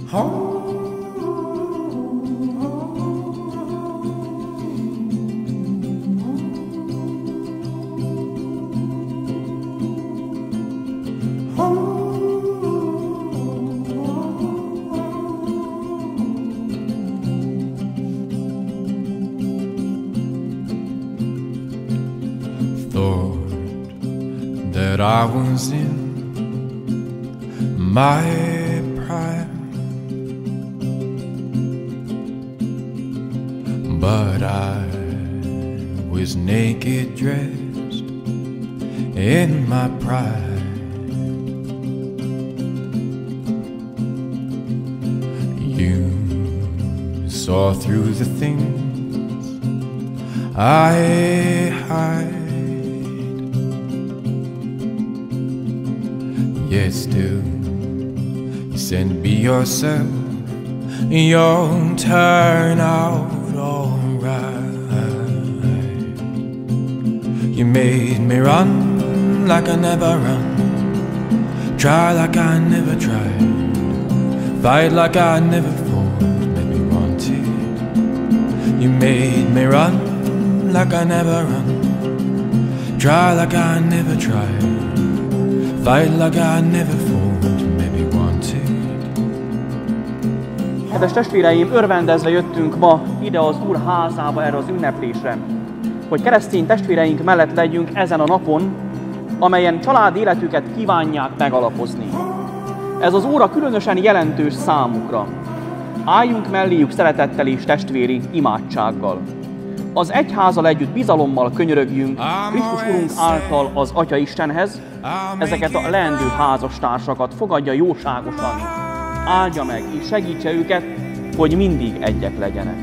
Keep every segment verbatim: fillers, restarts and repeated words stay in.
That I was in my prime, but I was naked, dressed in my pride. You saw through the things I hide. Yet still, you said be yourself, you'll turn out alright. You made me run like I never run, try like I never tried, fight like I never fought, maybe wanted. You made me run like I never run, try like I never tried, fight like I never fought, maybe wanted. Kedves testvéreim, örvendezve jöttünk ma ide az Úr házába erre az ünneplésre, hogy keresztény testvéreink mellett legyünk ezen a napon, amelyen család életüket kívánják megalapozni. Ez az óra különösen jelentős számukra. Álljunk melléjük szeretettel és testvéri imádsággal. Az egyházzal együtt bizalommal könyörögjünk Krisztus Urunk által az Atya Istenhez, ezeket a leendő házastársakat fogadja jóságosan, áldja meg és segítse őket, hogy mindig egyek legyenek.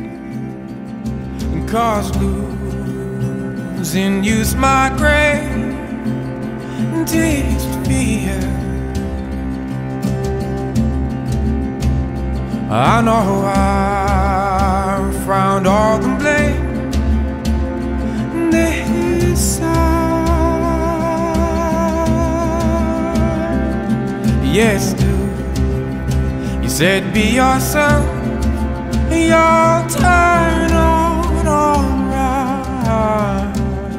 I know I found all the blame this side. Yes, dude, you said be yourself, you'll turn out alright.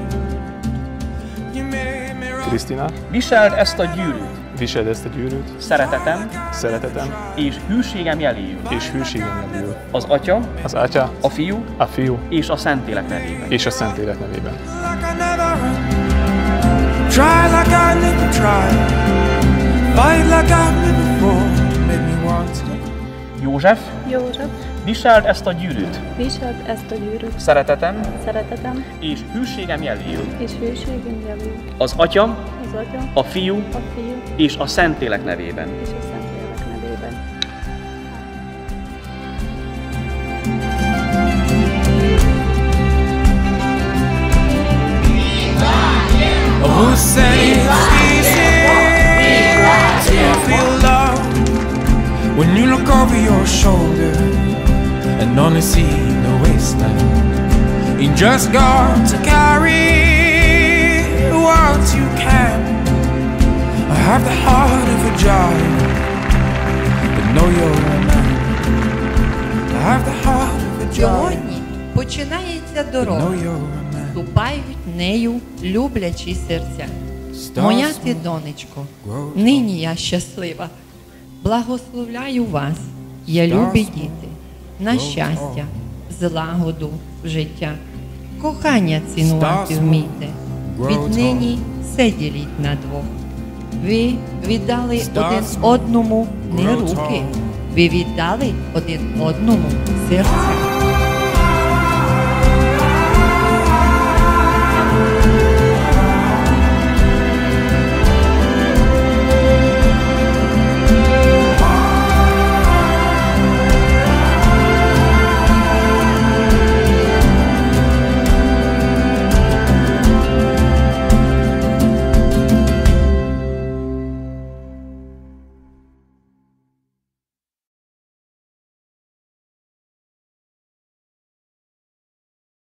You made me right. Krisztina, Viseld ezt a gyűrűt, viseld ezt a gyűrűt, szeretetem, szeretetem és hűségem jeléül, és hűségem jeléül, az Atya, az Atya, a Fiú, a Fiú és a Szentlélek nevében. és a Szentlélek nevében. Try like I never tried, fight like I never fought, make me want to. József, József, viseld ezt a gyűrűt, viseld ezt a gyűrűt, szeretetem, szeretetem és hűségem jeléül, és hűségem jeléül, az Atya, az Atya, a Fiú, a Fiú és a Szentlélek nevében. és a Szentlélek nevében. Who said it's easy to feel love when you look over your shoulder and only see the wasteland? You just got to carry what you can. I have the heart of a giant, but know you're a man. I have the heart of a giant, Сьогодні починається but дорога. know you're a man. Ступають нею люблячі серця. Моя ти, донечко, нині я щаслива. Благословляю вас, я любі діти, на щастя, злагоду в життя. Кохання цінувати вмійте, віднині все діліть на двох. Ви віддали один одному не руки, ви віддали один одному серця.